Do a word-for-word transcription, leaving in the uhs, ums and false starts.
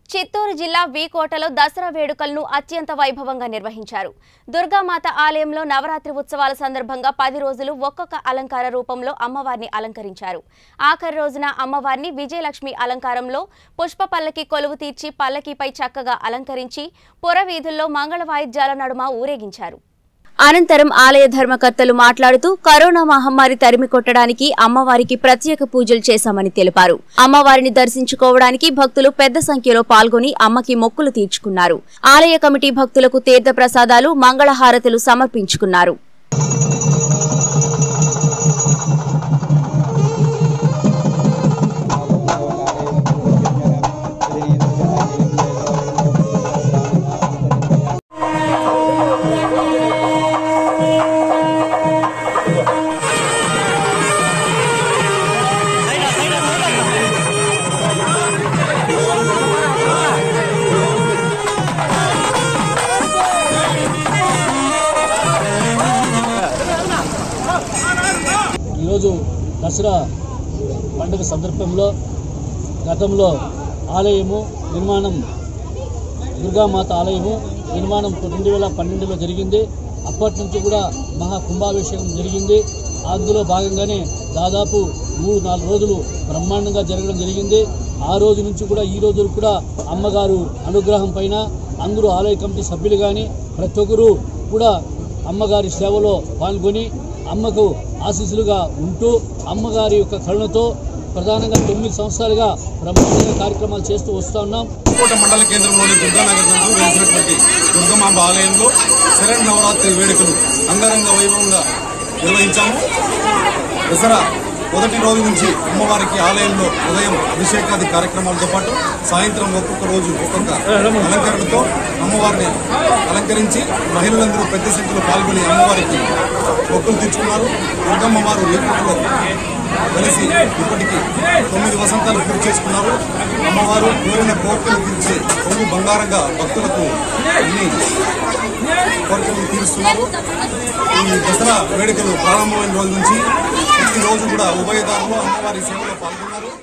చిత్తూరు జిల్లా వీకోటలో దసరా వేడుకలను అత్యంత వైభవంగా నిర్వహించారు. దుర్గామాత ఆలయంలో నవరాత్రి ఉత్సవాల సందర్భంగా పది రోజులు ఒక్కొక్క అలంకార రూపంలో అమ్మవారిని అలంకరించారు. ఆఖరి రోజున అమ్మవారిని విజయలక్ష్మి అలంకారంలో పుష్ప పల్లకి కొలువు తీర్చి పల్లకీపై చక్కగా అలంకరించి పురవీధుల్లో మంగళ వాయిద్యాల నడుమ ఊరేగించారు. అనంతరం ఆలయ ధర్మకర్తలు మాట్లాడుతూ కరోనా మహమ్మారి తరిమి కొట్టడానికి అమ్మవారికి ప్రత్యేక పూజలు చేశామని తెలిపారు. అమ్మవారిని దర్శించుకోవడానికి భక్తులు పెద్ద సంఖ్యలో పాల్గొని అమ్మకి మొక్కులు తీర్చుకున్నారు. ఆలయ కమిటీ భక్తులకు తీర్థ ప్రసాదాలు మంగళహారతులు సమర్పించుకున్నారు. ఈరోజు దసరా పండుగ సందర్భంలో గతంలో ఆలయము నిర్మాణం దుర్గామాత ఆలయము నిర్మాణం రెండు వేల పన్నెండులో జరిగింది. అప్పటి నుంచి కూడా మహా కుంభాభిషేకం జరిగింది. అందులో భాగంగానే దాదాపు మూడు నాలుగు రోజులు బ్రహ్మాండంగా జరగడం జరిగింది. ఆ రోజు నుంచి కూడా ఈ రోజు కూడా అమ్మగారు అనుగ్రహం పైన అందరూ ఆలయ కమిటీ సభ్యులు కానీ ప్రతి ఒక్కరూ కూడా అమ్మగారి సేవలో పాల్గొని అమ్మకు ఆశీస్సులుగా ఉంటూ అమ్మగారి యొక్క కరుణతో ప్రధానంగా తొమ్మిది సంవత్సరాలుగా బ్రహ్మాండంగా కార్యక్రమాలు చేస్తూ వస్తూ ఉన్నాం. కోట మండల కేంద్రంలోని దుర్గానగర్ నందు వెలిసినటువంటి దుర్గమాంబ ఆలయంలో శరణ్ నవరాత్రి వేడుకలు అంగరంగ వైభవంగా నిర్వహించాము. దసరా మొదటి రోజు నుంచి అమ్మవారికి ఆలయంలో ఉదయం అభిషేకాది కార్యక్రమాలతో పాటు సాయంత్రం ఒక్కొక్క రోజు ఒక్కొక్క అలంకరణతో అమ్మవారిని అలంకరించి మహిళలందరూ పెద్ద సంఖ్యలో పాల్గొని అమ్మవారికి మొక్కులు తీర్చుకున్నారు. దుర్గమ్మవారు వీకోటలో కలిసి ఇప్పటికీ తొమ్మిది వసంతాలు పూర్తి చేసుకున్నారు. అమ్మవారు కోరిన కోరికలు తీర్చే కొంగు బంగారంగా భక్తులకు అన్ని కోరికలు తీరుస్తున్నారు. ఈ దసరా వేడుకలు ప్రారంభమైన రోజు నుంచి ప్రతి రోజు కూడా ఉభయదారులు అమ్మవారి సేవలో పాల్గొన్నారు.